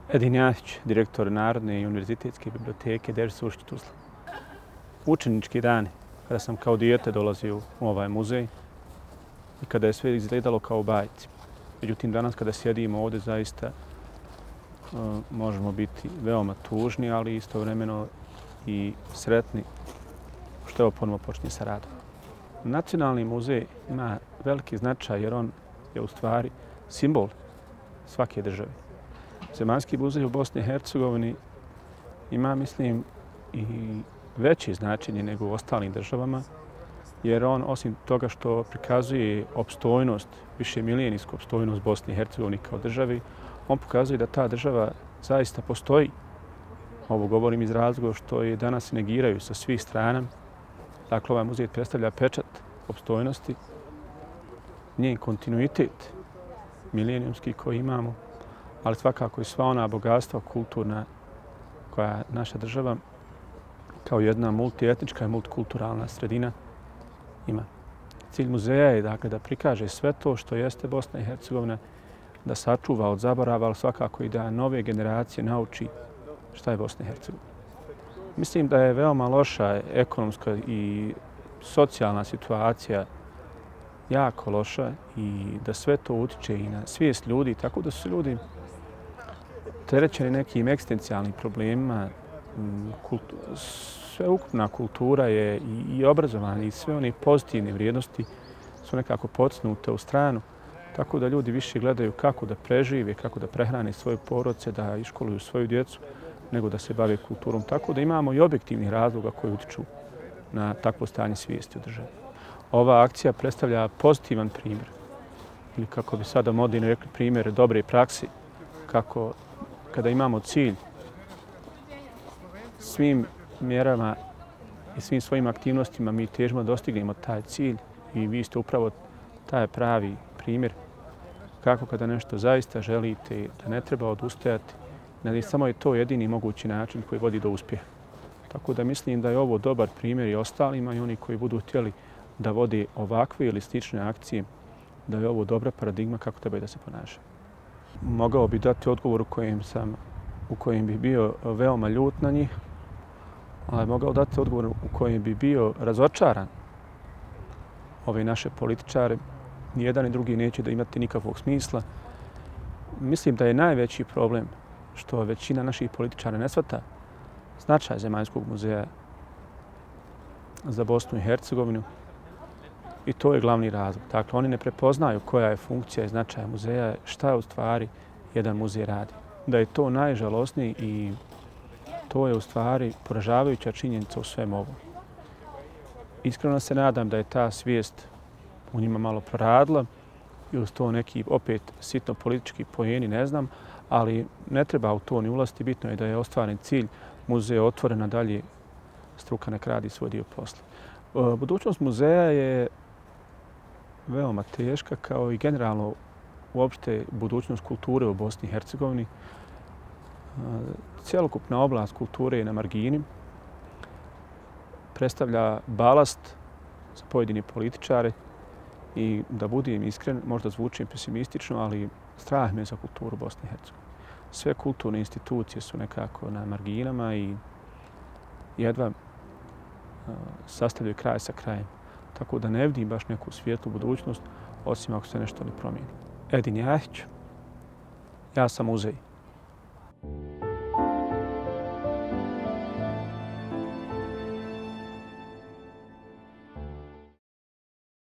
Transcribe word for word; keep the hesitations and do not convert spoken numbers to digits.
Edin Jahić, direktor Narodne i univerzitetske biblioteke Ders Ušć Tuzla. Učenički dani, kada sam kao dijete dolazio u ovaj muzej i kada je sve izgledalo kao u bajci. Međutim, danas kada sjedimo ovdje, zaista uh, možemo biti veoma tužni, ali istovremeno i sretni što je ovo ponovo počinje sa radom. Nacionalni muzej ima veliki značaj jer on je u stvari simbol svake države. Zemaljski muzej u Bosni i Hercegovini ima, mislim, i veće značenje nego u ostalim državama, jer on, osim toga što prikazuje opstojnost, višemilenijsku opstojnost Bosne i Hercegovine kao državi, on pokazuje da ta država zaista postoji. Ovo govorim iz razloga što je danas negiraju sa svih strana. Dakle, ovaj muzej predstavlja pečat opstojnosti, njen kontinuitet milenijumski koji imamo, ali svakako i sva ona bogatstva kulturna koja naša država kao jedna multietnička i multikulturalna sredina ima. Cilj muzeja je dakle da prikaže sve to što jeste Bosna i Hercegovina, da sačuva od zaborava, ali svakako i da nove generacije nauči šta je Bosna i Hercegovina. Mislim da je veoma loša ekonomska i socijalna situacija, jako loša, i da sve to utiče i na svijest ljudi, tako da su ljudi terećeni nekim egzistencijalnim problemima. Kultu, sveukupna kultura je i, i obrazovanje i sve one pozitivne vrijednosti su nekako potisnute u stranu, tako da ljudi više gledaju kako da prežive, kako da prehrane svoje porodice, da iškoluju svoju djecu, nego da se bave kulturom. Tako da imamo i objektivnih razloga koji utiču na takvo stanje svijesti u državi. Ova akcija predstavlja pozitivan primjer, ili kako bi sada moderno rekli, primjer dobre prakse, kako kada imamo cilj svim mjerama i svim svojim aktivnostima mi težimo da dostignemo taj cilj, i vi ste upravo taj pravi primjer kako kada nešto zaista želite, da ne treba odustajati, nego samo je to jedini mogući način koji vodi do uspjeha. Tako da mislim da je ovo dobar primjer i ostalima, i oni koji budu htjeli da vode ovakve ili slične akcije, da je ovo dobra paradigma kako treba da se ponaša. Mogao bi dati odgovor u kojem sam, u kojem bi bio veoma ljut na njih, ali mogao dati odgovor u kojem bi bio razočaran ove naše političare. Nijedan ni drugi neće da imati nikakvog smisla. Mislim da je najveći problem što većina naših političara ne shvata značaj Zemaljskog muzeja za Bosnu i Hercegovinu, i to je glavni razlog. Dakle, oni ne prepoznaju koja je funkcija i značaj muzeja, šta u stvari jedan muzej radi. Da je to najžalosniji i to je u stvari poražavajuća činjenica u svemu ovom. Iskreno se nadam da je ta svijest u njima malo proradila i uz to neki opet sitno politički poeni, ne znam, ali ne treba u to ni ulaziti. Bitno je da je ostvaren cilj, muzej otvoren, a dalje struka nek radi svoj dio posla. Budućnost muzeja je veoma teška, kao i generalno uopšte budućnost kulture u Bosni i Hercegovini. Cijelokupna oblast kulture je na margini, predstavlja balast za pojedine političare, i da budem iskren, možda zvučim pesimistično, ali strah me za kulturu Bosne i Hercegovine. Sve kulturne institucije su nekako na marginama i jedva sastavljaju kraj sa krajem. Tako da ne vidim baš neku svijetlu budućnost, osim ako se nešto ne promijeni. Edin Jahić, ja sam muzej.